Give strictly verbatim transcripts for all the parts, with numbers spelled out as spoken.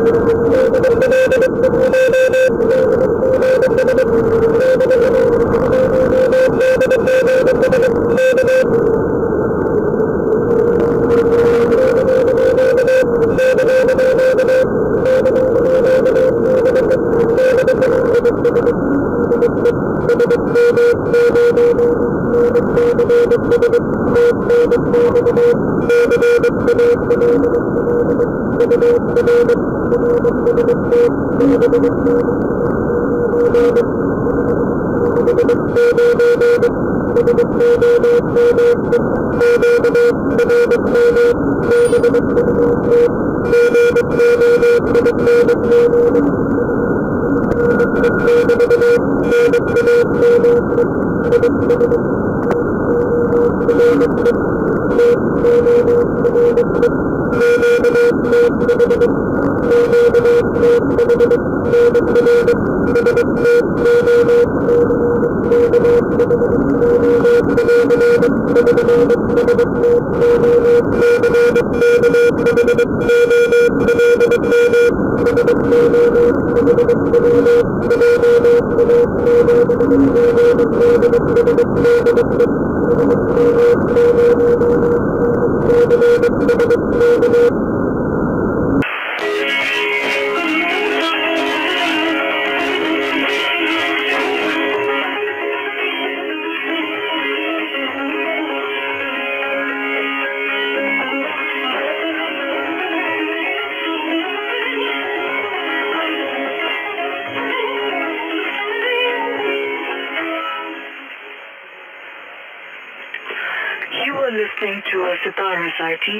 Listening to a sitar recital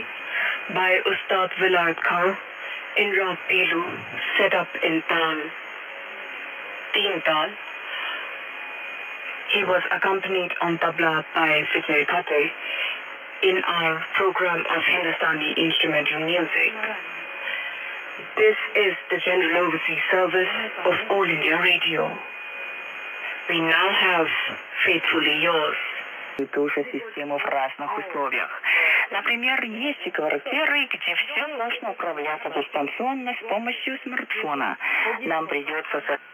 by Ustad Vilayat Khan in Rag Telu, set up in Tal, Teen Tal. He was accompanied on tabla by Fitne Kate in our program of Hindustani instrumental music. This is the General Overseas Service of All India Radio. We now have Faithfully Yours. Ту же систему в разных условиях. Например, есть квартиры, где все нужно управляться дистанционно с помощью смартфона. Нам придется